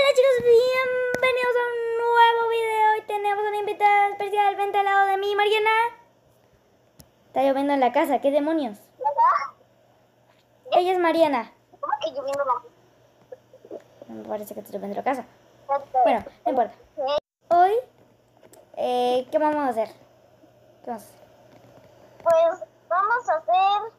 Hola chicos, bienvenidos a un nuevo video. Hoy tenemos una invitada especial. Vente al lado de mí, Mariana. Está lloviendo en la casa, ¿qué demonios? ¿Verdad? Ella es Mariana. ¿Cómo que lloviendo la Me parece que está lloviendo en la casa. Bueno, no importa. Hoy, ¿qué vamos a hacer? ¿Qué vamos a hacer? Pues vamos a hacer,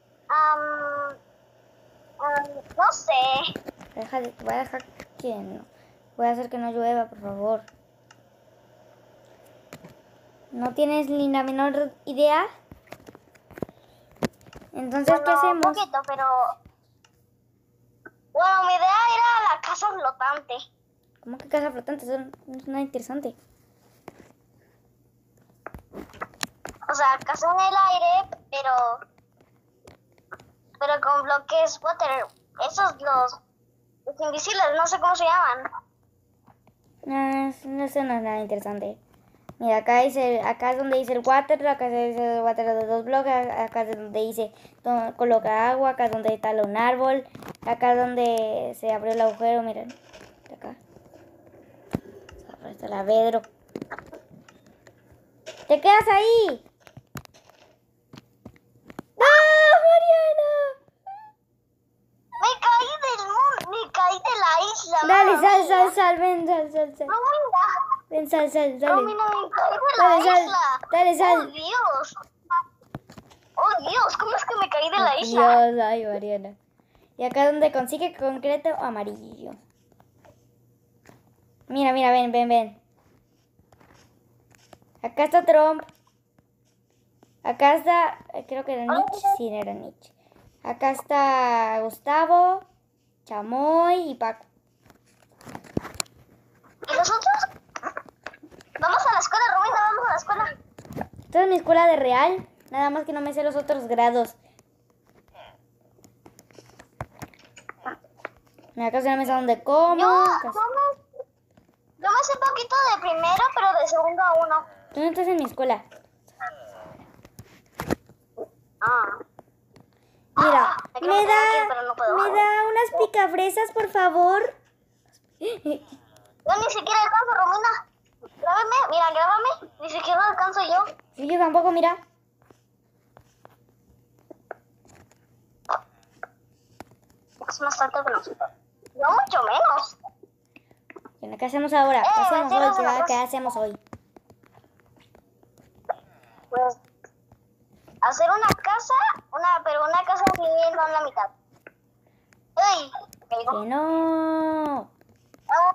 no sé. Voy a dejar que no. Voy a hacer que no llueva, por favor. ¿No tienes ni la menor idea? Entonces, ¿qué hacemos? Un poquito, pero... Bueno, mi idea era la casa flotante. ¿Cómo que casa flotante? Eso no es nada interesante. O sea, casa en el aire, pero con bloques water. Esos los invisibles, no sé cómo se llaman. No, eso no es nada interesante. Mira, acá es donde dice el water, acá dice el water de 2 bloques, acá es donde dice coloca agua, acá es donde tala un árbol, acá es donde se abrió el agujero, miren. Acá. Está la Pedro. ¡Te quedas ahí! ¡No, Mariana! Me caí de la isla. Dale, mamá. sal, ven, sal. No, mira. Ven, sal, dale. Romina, me caí de la Dale, sal, isla. dale, sal. Oh, Dios. Oh, Dios, ¿cómo es que me caí de la isla? Dios, ay, Mariana. Y acá es donde consigue concreto amarillo. Mira, ven. Acá está Trump. Acá está, creo que era Nietzsche. Sí, era Nietzsche. Acá está Gustavo, Chamoy y Paco. ¿Y nosotros? Vamos a la escuela, Romina, vamos a la escuela. Esta es mi escuela de real. Nada más que no me sé los otros grados. Mira, acá es una mesa donde como. Yo me sé poquito de primero, pero de segundo a uno. Tú no estás en mi escuela. Mira, Aquí me me tengo que ir, pero no puedo. da unas picafresas, por favor. Yo ni siquiera alcanzo, Romina. Grábame. Ni siquiera alcanzo yo. Sí, yo tampoco, mira. Es más alto que nosotros. No, mucho menos. Bueno, ¿qué hacemos ahora? ¿Qué hacemos hoy? mentiras en la ¿Qué hacemos hoy? Pues, hacer una casa, pero una casa dividida en la mitad. ¡Uy! ¿Qué digo? Que no. Ah,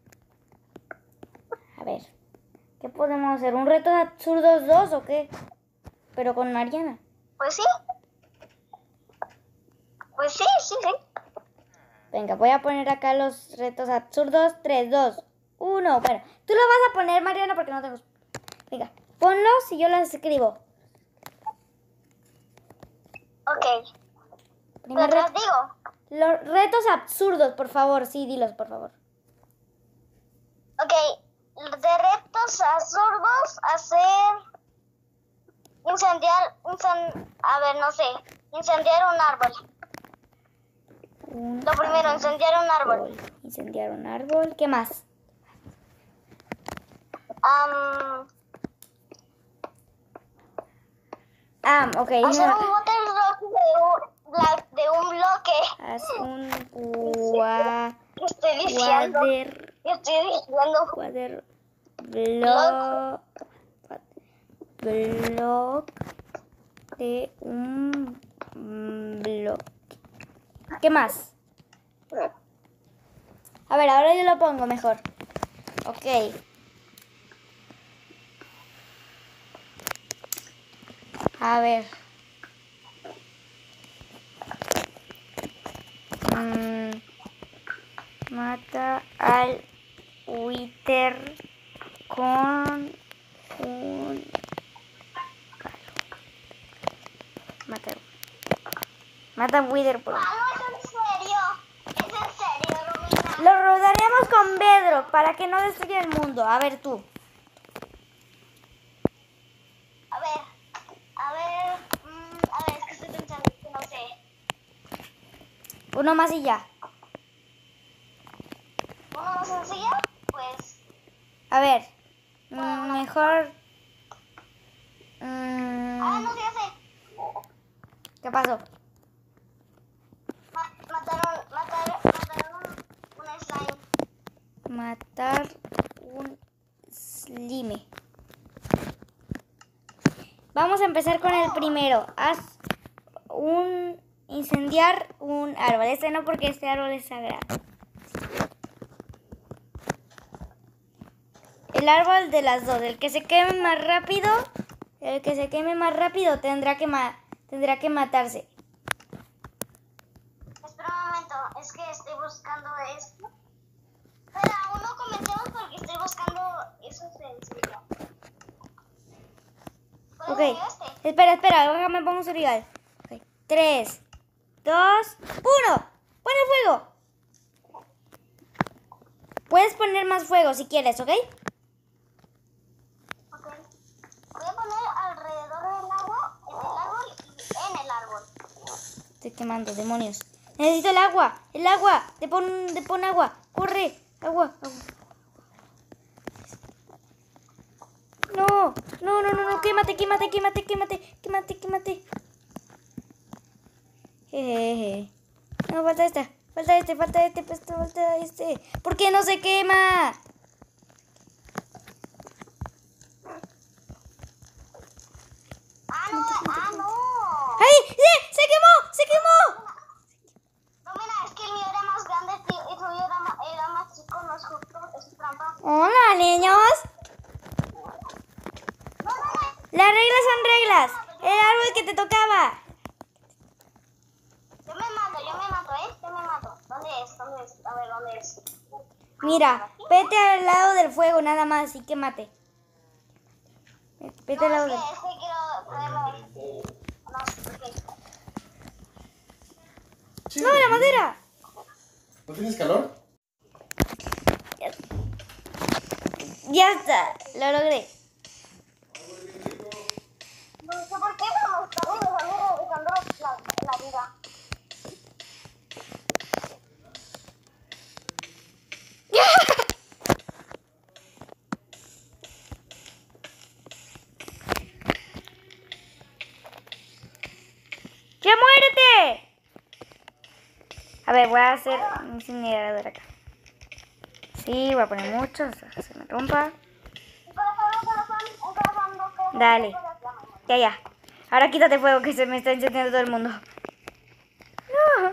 A ver, ¿qué podemos hacer? ¿Un reto de absurdos 2 o qué? Pero con Mariana. Pues sí. Sí. Venga, voy a poner acá los retos absurdos. 3, 2, 1. Bueno, tú lo vas a poner, Mariana, porque no tengo... Venga, ponlos y yo los escribo. Ok. Primer Pero te reto. digo. Los retos absurdos, por favor. Sí, dilos, por favor. Ok. De retos absurdos, hacer... Incendiar un árbol. Lo primero, incendiar un árbol. Incendiar un árbol. ¿Qué más? Ok. Hacer un water block de un bloque. Haz un ¿Qué estoy diciendo? Water block de un bloque. ¿Qué más? A ver, ahora yo lo pongo mejor. Ok. A ver. Mata al Wither con un palo. Mata al Wither por un... No, es en serio. Es en serio, Romina. Lo rodaremos con Bedrock para que no destruya el mundo. A ver tú. A ver, es que estoy pensando que no sé. Uno más y ya. Uno A ver. Mejor... No sé, ya sé. ¿Qué pasó? Mataron un slime. Matar un slime. Vamos a empezar con el primero. Haz incendiar un árbol. Este no, porque este árbol es sagrado. El árbol de las dos. El que se queme más rápido. El que se queme más rápido tendrá que matarse. Espera un momento, es que estoy buscando esto. Pero aún no comencemos porque estoy buscando eso sencillo. ¿Cuál Ok. es este? Espera. Ahora me pongo survival. Okay. 3, 2, 1. Pon el fuego. Puedes poner más fuego si quieres, ¿ok? Ok. Voy a poner alrededor del agua, en el árbol y en el árbol. Estoy quemando, demonios. Necesito el agua. El agua. Te pon agua. Corre. Agua. No. Quémate. Jejeje. No, falta este. ¿Por qué no se quema? No. ¡Ay! ¡Sí! ¡Se quemó! No, mira, es que el mío era más grande, tío, y el tuyo era más chico, no es justo, es trampa. Hola, niños. No. Las reglas son reglas. El árbol que te tocaba. Yo me mato, Yo me mato. ¿Dónde es? A ver, ¿dónde es? Mira, vete al lado del fuego nada más y quémate. Vete al lado del... Es que quiero ponerlo. No, ok. ¡No, la madera! ¿No tienes calor? Ya está, lo logré. No sé por qué, pero me está regresando la vida. ¡Ya muérete! A ver, voy a hacer un incinerador acá. Sí, voy a poner mucho, hasta que se me rompa. Un corazón, dos corazones. Dale. Ya. Ahora quítate fuego que se me está encendiendo todo el mundo. No.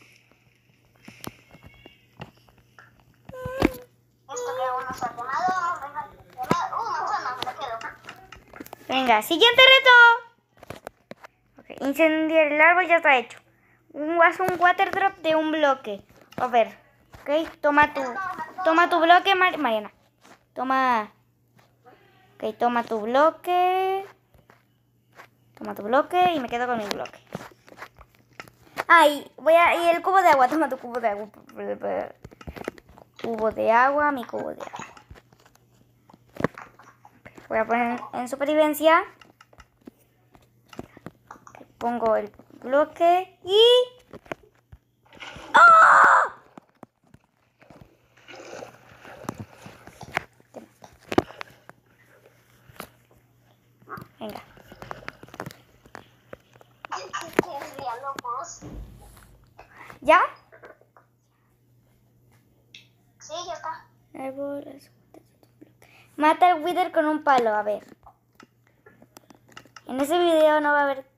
Esto que aún no se ha quemado, vamos a dejar quemado. Manzana, me la quedo. Venga, siguiente reto. Okay, incendiar el árbol ya está hecho. Haz un water drop de un bloque. A ver, ok, toma tu bloque, Mariana. Toma tu bloque. Toma tu bloque y me quedo con mi bloque. Y el cubo de agua, toma tu cubo de agua. Cubo de agua, mi cubo de agua. Voy a poner en supervivencia. Pongo el bloque y... ¡Oh! Venga. ¿Ya? Sí, ya está. Mata al Wither con un palo, a ver. En ese video no va a haber...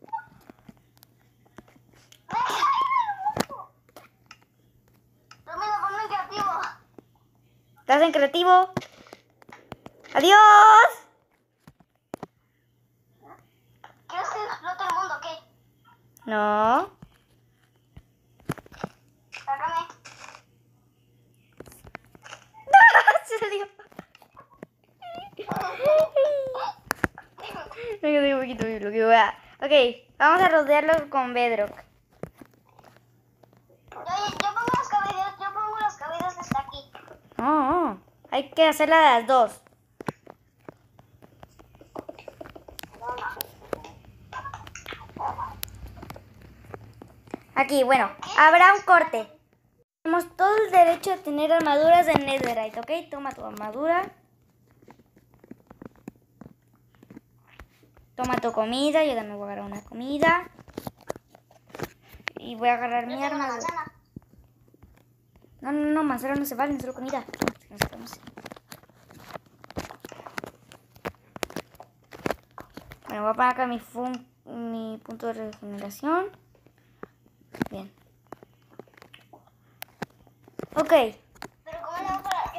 Ponme en creativo. ¿Estás en creativo? ¡Adiós! ¿Quieres que explote el mundo? ¿Qué? No. Sácame. Se salió. Me quedé un poquito mi bloque. Ok, vamos a rodearlo con bedrock. Yo pongo las cabidas hasta aquí. No, hay que hacerla de las dos. Aquí, bueno, habrá un corte. Tenemos todo el derecho de tener armaduras de netherite, ¿ok? Toma tu armadura. Toma tu comida, yo también voy a agarrar una comida. Y voy a agarrar Yo mi tengo una arma. manzana. No, manzana no se vale, solo comida. Bueno, voy a poner acá mi punto de regeneración. Bien. Ok. Pero ¿cómo le hago para...?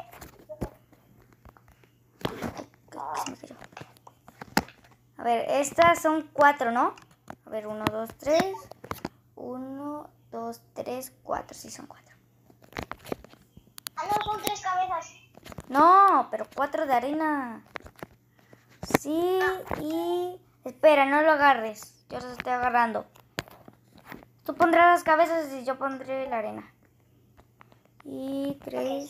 A ver, estas son 4, ¿no? A ver, 1, 2, 3. 1, 2, 3, 4. Sí, son 4. Ah, no, son 3 cabezas. No, pero 4 de arena. Sí, y... Espera, no lo agarres. Yo los estoy agarrando. Tú pondrás las cabezas y yo pondré la arena. Y 3.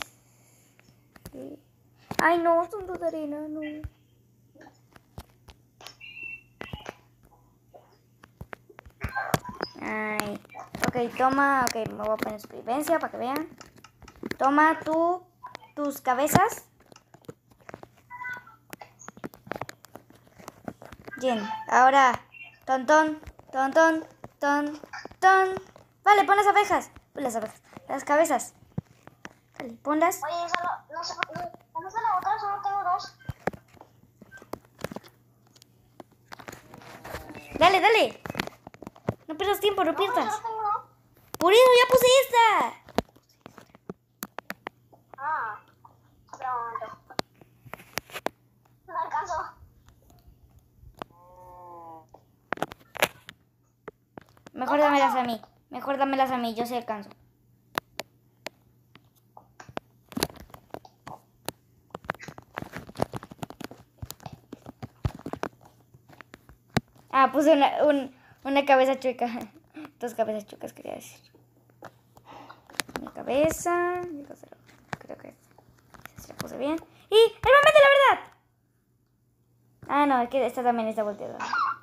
Ay, no, son 2 de arena, no. Ay. Ok, toma. Ok, me voy a poner supervivencia para que vean. Toma tus cabezas. Bien, ahora. Ton, ton, ton, ton, ton, ton. Vale, pon las abejas. Pon las abejas. Las cabezas. Vale, ponlas. Oye, solo... No sé, ¿dónde está la otra? Solo tengo 2. Dale, dale. No pierdas tiempo, no No, pierdas. solo tengo 2. Por eso ya puse esta. Ah. Espera un momento. No alcanzo. Mejor dámelas a mí. Mejor dámelas a mí, yo sí alcanzo. Ah, puse una cabeza chueca. 2 cabezas chuecas quería decir. Mi cabeza. Creo que se la puse bien. ¡Y el momento de la verdad! Ah, no, es que esta también está volteada.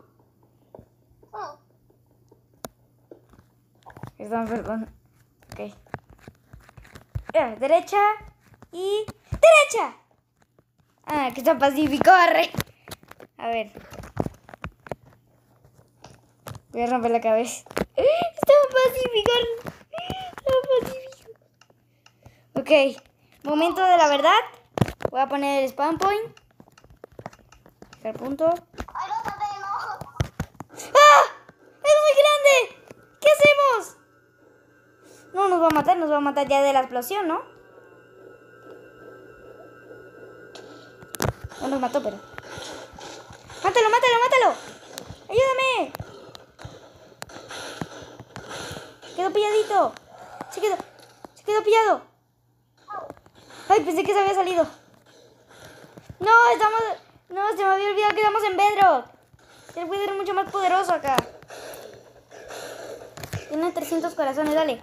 Perdón. Ok. Derecha y... ¡Derecha! Ah, que está pacífico, arre. A ver. Voy a romper la cabeza. Estaba pacífico. Estaba pacífico. Ok. Momento de la verdad. Voy a poner el spawn point. Fijar punto. ¡Ay, no, tate, no! ¡Ah! ¡Es muy grande! ¿Qué hacemos? No, nos va a matar ya de la explosión, ¿no? No nos mató, pero... ¡Mátalo! ¡Ayúdame! Se quedó pilladito. Se quedó pillado. Ay, pensé que se había salido. No, se me había olvidado que estamos en Bedrock. El Wither es mucho más poderoso acá. Tiene 300 corazones, dale.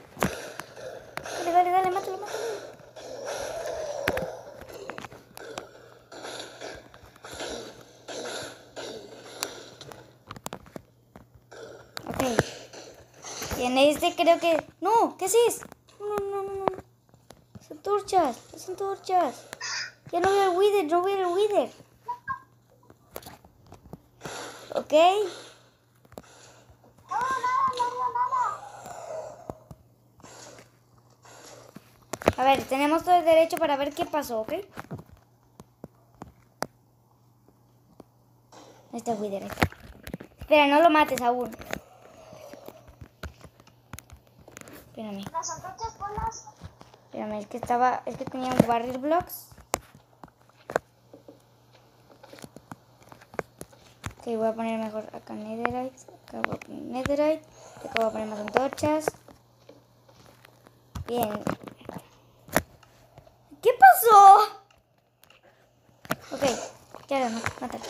Dale, mátalo. Ok. Y en este creo que... No, ¿qué haces? No. Las antorchas. Ya no veo el Wither. Ok. A ver, tenemos todo el derecho para ver qué pasó, ¿ok? Este Wither. Espera, no lo mates aún. Espérame. Las antorchas ponlas. Espérame, es que tenía un barril blocks. Ok, voy a poner mejor acá netherite. Acá voy a poner netherite. Acá voy a poner más antorchas. Bien. ¿Qué pasó? Ok, ya no, mátalo.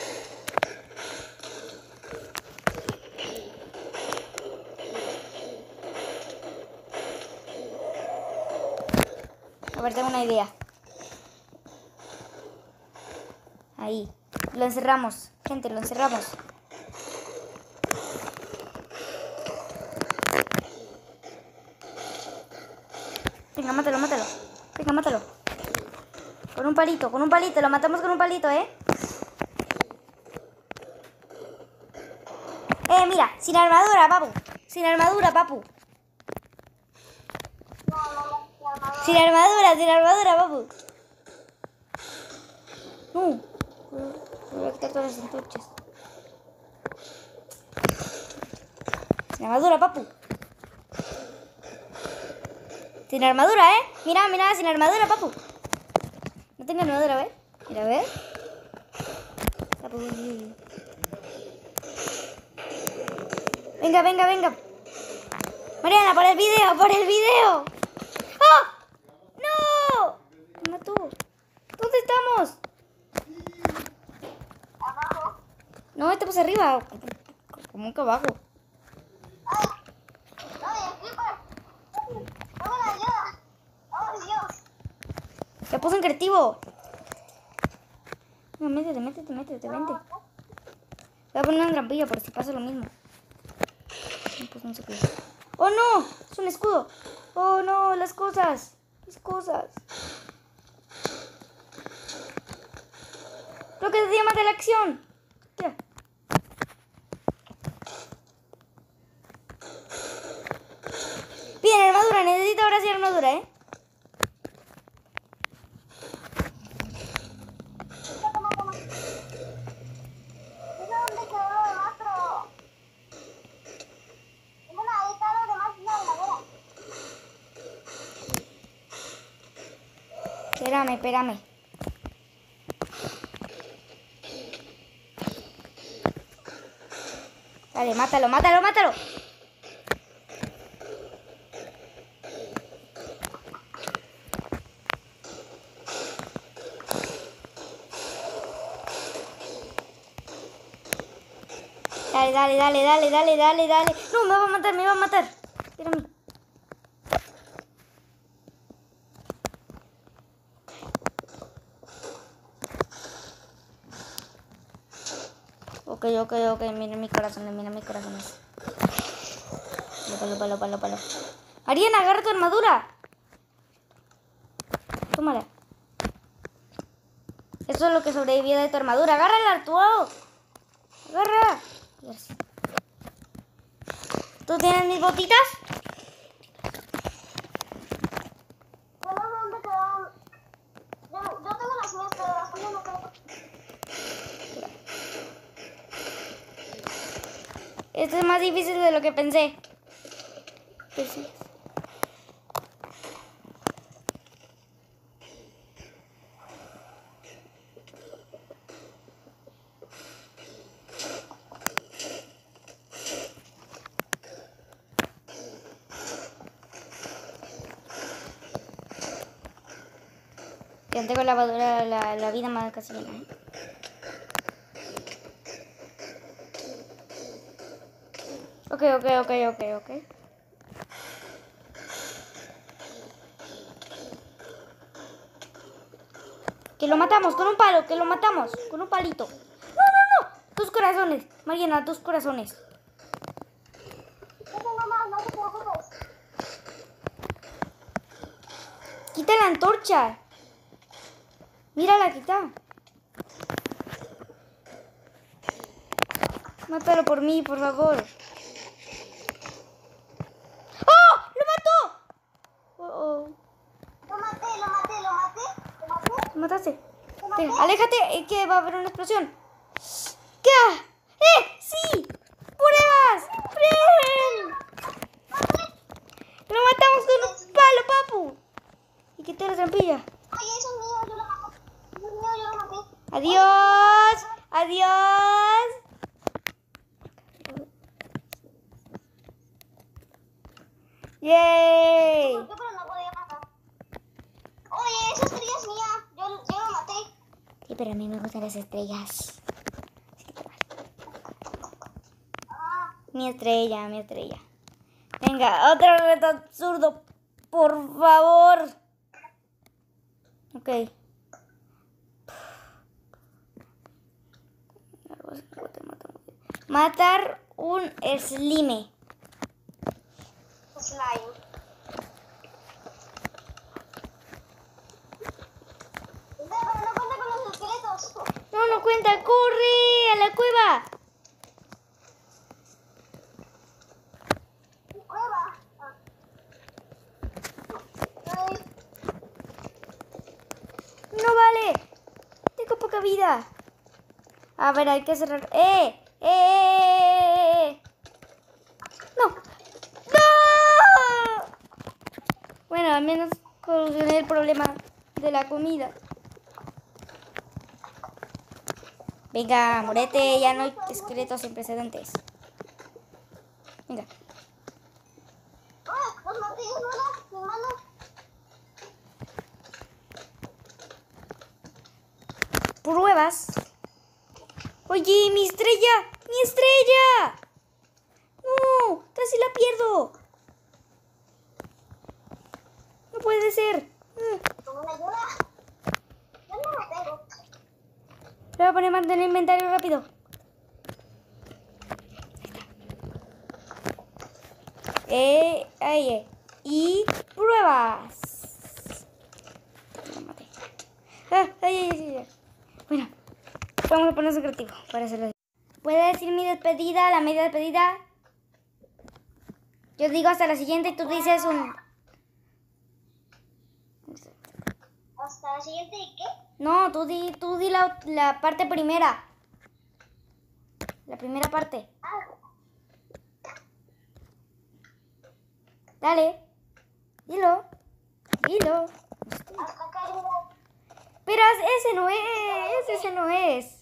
A ver, tengo una idea. Ahí. Lo encerramos. Gente, lo encerramos. Venga, mátalo. Venga, mátalo. Con un palito. Lo matamos con un palito, ¿eh? mira. Sin armadura, papu. Sin armadura, papu. Sin armadura, papu. No. Voy a quitar todas las antorchas. Sin armadura, papu. Sin armadura, Mira, mira, sin armadura, papu. No tengo armadura, ¿ves? Mira, a ver. Venga, venga, venga. Mariana, por el video, por el video. ¡Ah! ¡No! Me mató. ¿Dónde estamos? Abajo. No, estamos arriba. Como que abajo. ¡Ay! ¡Ay, el creeper! ¡Dame la ayuda! ¡Oh, Dios! Ya puse un creativo. No, métete, vente. Voy a poner una trampilla por si pasa lo mismo. Pues no sé qué. ¡Oh, no! Es un escudo. ¡Oh, no! Las cosas. Las cosas. Lo que se llama de la acción. ¿Qué? Bien, armadura. Necesito ahora sí armadura, Toma. Mira dónde quedó lo demás, pero... Mira, ahí está lo demás, la madera. Espérame. Dale, mátalo. Dale. No, me va a matar. Espérame. Ok. Mira mis corazones. Palo. Ariana, agarra tu armadura. Tómala. Eso es lo que sobrevivió de tu armadura. Agárrala, tú. Agarra. Yes. ¿Tú tienes mis botitas? Yo no sé dónde quedaron. Yo tengo las mías, pero las mías no tengo. Esto es más difícil de lo que pensé. Pues sí. Ya tengo la vida más casi llena. Ok. Que lo matamos con un palo, con un palito. No. 2 corazones, Mariana, 2 corazones. Yo tengo más, no te preocupes. Quita la antorcha. Mírala, quita. Mátalo por mí, por favor. ¡Oh! ¡Lo mató! Oh. Lo maté. ¿Lo mataste? Aléjate, que va a haber una explosión. ¿Qué? ¡Sí! ¡Pruebas! ¡Prueben! Lo matamos con un palo, papu. Y quité la trampilla. Oye, eso es mío, yo lo maté. Eso es mío, yo lo maté. Adiós. ¡Yay! Yo pero no podía matar. Oye, esa estrella es mía. Yo lo maté. Sí, pero a mí me gustan las estrellas. Mi estrella. Venga, otro reto absurdo. Por favor. Ok. Matar un slime. Slime. Pero no cuenta con los esqueletos. No cuenta. ¡Corre a la cueva! vida. A ver, hay que cerrar. No. ¡No! Bueno, al menos solucioné el problema de la comida. Venga, morete, ya no hay esqueletos sin precedentes. Venga. ¡Ah! ¡Los martillos no eran mi mano! Pruebas. Oye, mi estrella. ¡Mi estrella! ¡No! ¡Casi la pierdo! No puede ser. ¿Cómo me ayuda? Yo no la tengo. Le voy a poner más en el inventario rápido. Ahí. Y pruebas. No maté. Ay. Bueno, vamos a ponernos creativo para hacerlo. ¿Puede decir mi despedida, la media despedida? Yo digo hasta la siguiente y tú dices un... ¿Hasta la siguiente y qué? No, tú di la parte primera. La primera parte. Ah, Dale. Dilo. hasta acá arriba. Pero ese no es.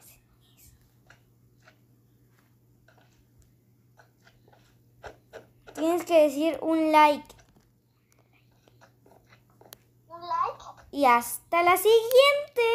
Tienes que decir un like. ¿Un like? Y hasta la siguiente.